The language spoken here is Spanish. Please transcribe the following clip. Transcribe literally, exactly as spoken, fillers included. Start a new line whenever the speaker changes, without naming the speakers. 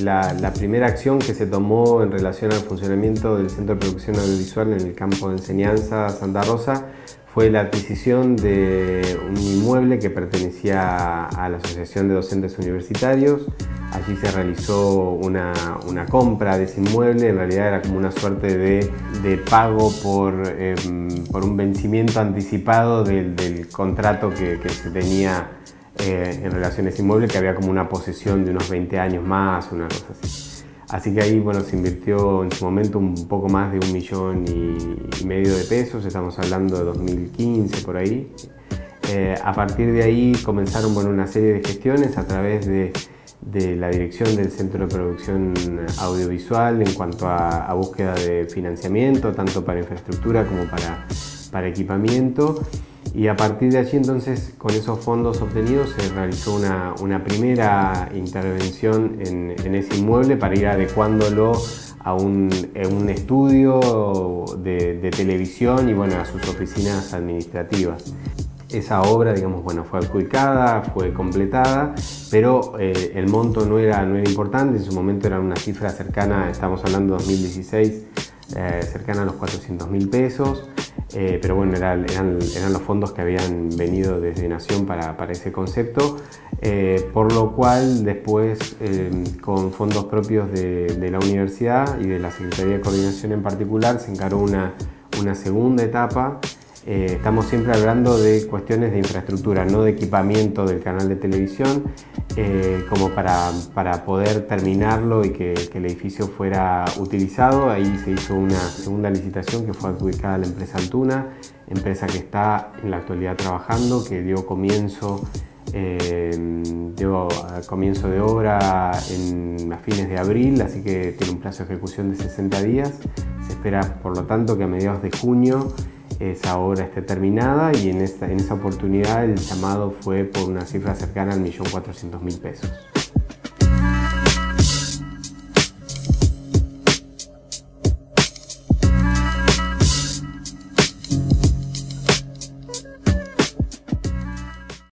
la, la primera acción que se tomó en relación al funcionamiento del Centro de Producción Audiovisual en el campo de enseñanza Santa Rosa fue la adquisición de un inmueble que pertenecía a la Asociación de Docentes Universitarios. Allí se realizó una, una compra de ese inmueble, en realidad era como una suerte de, de pago por, eh, por un vencimiento anticipado del, del contrato que, que se tenía eh, en relación a ese inmueble, que había como una posesión de unos veinte años más, una cosa así. Así que ahí bueno, se invirtió en su momento un poco más de un millón y, y medio de pesos, estamos hablando de dos mil quince por ahí. Eh, a partir de ahí comenzaron bueno, una serie de gestiones a través de, de la dirección del Centro de Producción Audiovisual en cuanto a, a búsqueda de financiamiento, tanto para infraestructura como para, para equipamiento. Y a partir de allí entonces, con esos fondos obtenidos, se realizó una, una primera intervención en, en ese inmueble para ir adecuándolo a un, a un estudio de, de televisión y bueno, a sus oficinas administrativas. Esa obra, digamos, bueno, fue adjudicada, fue completada, pero eh, el monto no era, no era importante, en su momento era una cifra cercana, estamos hablando de dos mil dieciséis, eh, cercana a los cuatrocientos mil pesos. Eh, pero bueno, era, eran, eran los fondos que habían venido desde Nación para, para ese concepto, eh, por lo cual después eh, con fondos propios de, de la universidad y de la Secretaría de Coordinación en particular se encaró una, una segunda etapa. Eh, estamos siempre hablando de cuestiones de infraestructura, no de equipamiento del canal de televisión, eh, como para, para poder terminarlo y que, que el edificio fuera utilizado. Ahí se hizo una segunda licitación que fue adjudicada a la empresa Altuna, empresa que está en la actualidad trabajando, que dio comienzo, eh, dio comienzo de obra en, a fines de abril, así que tiene un plazo de ejecución de sesenta días. Se espera, por lo tanto, que a mediados de junio esa obra esté terminada y en esa, en esa oportunidad el llamado fue por una cifra cercana al millón cuatrocientos mil pesos.